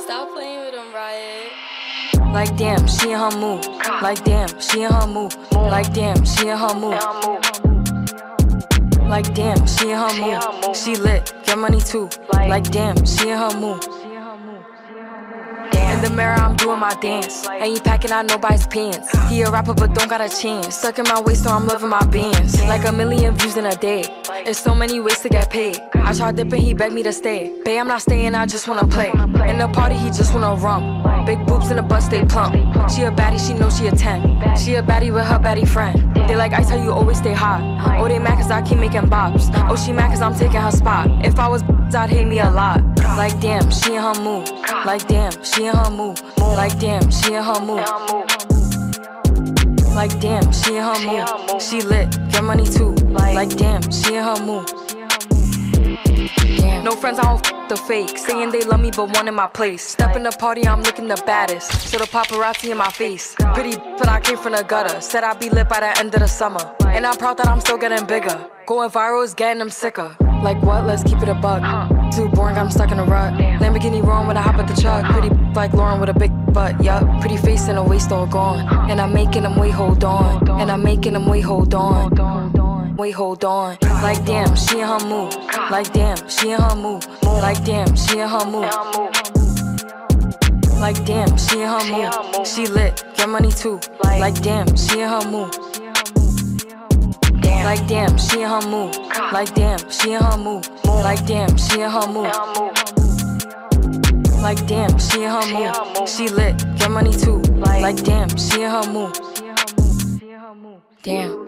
Stop playing with them, Riot. Like damn, she in her mood. Like damn, she in her mood. Like damn, she in her mood. Like damn, she in her mood. She lit, get money too. Like damn, she in her mood. In the mirror, I'm doing my dance. Ain't packing out nobody's pants. He a rapper, but don't got a chance. Stuck in my waist, so I'm loving my bands. Like 1 million views in a day. There's so many ways to get paid. I tried dipping, he begged me to stay. Babe, I'm not staying, I just wanna play. In the party, he just wanna rum. Big boobs in the butt, stay plump. She a baddie, she knows she a 10. She a baddie with her baddie friend. They like ice, how you always stay hot. Oh, they mad cause I keep making bops. Oh, she mad cause I'm taking her spot. If I was I'd hate me a lot. Like damn, she in her mood. Like damn, she in her mood. Like damn, she in her mood. Like damn, she in her mood. She lit, get money too. Like damn, she in her mood. Damn. No friends, I don't f the fake. Saying they love me, but one in my place. Step in the party, I'm looking the baddest. So the paparazzi in my face. Pretty, but I came from the gutter. Said I'd be lit by the end of the summer. And I'm proud that I'm still getting bigger. Going viral is getting them sicker. Like what? Let's keep it a buck. Too boring, I'm stuck in a rut. Lamborghini wrong when I hop at the truck. Pretty like Lauren with a big butt, yup. Pretty face and a waist all gone. And I'm making them wait, hold on. And I'm making them wait, hold on. Wait, hold on. Like damn, she in her mood. Like damn, she in her mood. Like damn, she in her mood. Like damn, she in her mood. She lit, get money too. Like damn, she in her mood. Like damn, she in her mood. Like damn, she in her mood. Like damn, she in her mood. Like damn, she in her mood. She lit, get money too. Like damn, she in her mood. Damn.